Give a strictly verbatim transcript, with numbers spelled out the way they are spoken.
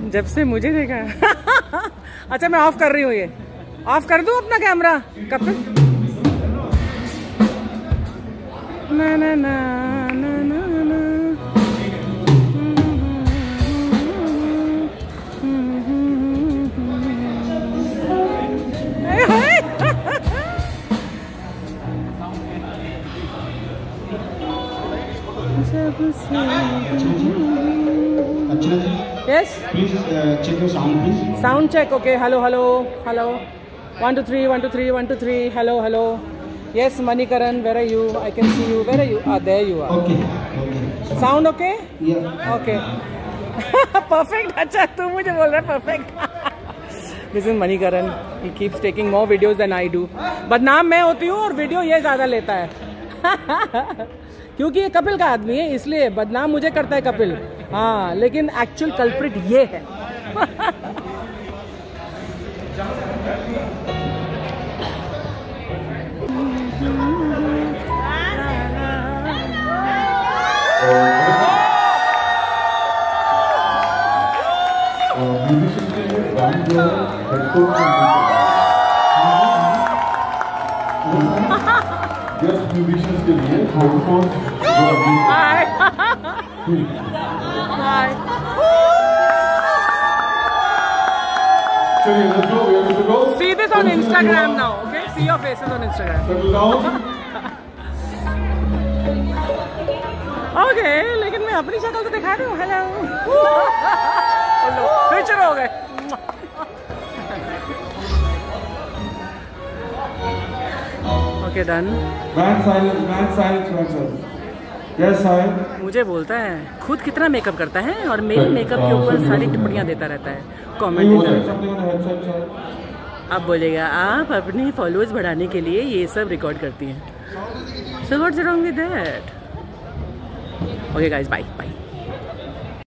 जब से मुझे देखा अच्छा मैं ऑफ कर रही हूँ, ये ऑफ कर दूँ अपना कैमरा कपिल। ना ना ना ना ना ना Yes. Please uh, check your sound, please. Sound check. Okay. Hello, hello, hello. One, two, three. One, two, three. One, two, three. Hello, hello. Yes, Manikaran. Where are you? I can see you. Where are you? Ah, there you are. Okay. Okay. Sound okay? Yeah. Okay. Perfect. अच्छा तू मुझे बोल रहा है perfect. This is Manikaran. He keeps taking more videos than I do. बदनाम मैं होती हूँ और वीडियो ये ज़्यादा लेता है क्योंकि ये कपिल का आदमी है, इसलिए बदनाम मुझे करता है कपिल। हाँ, लेकिन एक्चुअल कल्प्रिट ये है। Just musicians के लिए headphones Hi. Hi. चलिए, let's go. We are good to go. See this on Instagram now, okay? See your faces on Instagram. Settle down. Okay, लेकिन मैं अपनी शक्ल तो दिखा रही हूँ। हेलो। फिर शुरू हो गए। Okay, done. Man silence, man silence, man silence. Yes, hi. मुझे बोलता है खुद कितना मेकअप करता है और मेरे मेकअप के ऊपर सारी टिप्पणियाँ देता रहता है कमेंट में। अब बोलेगा आप अपने फॉलोअर्स बढ़ाने के लिए ये सब रिकॉर्ड करती हैं। So what's wrong with that? Okay guys, bye bye.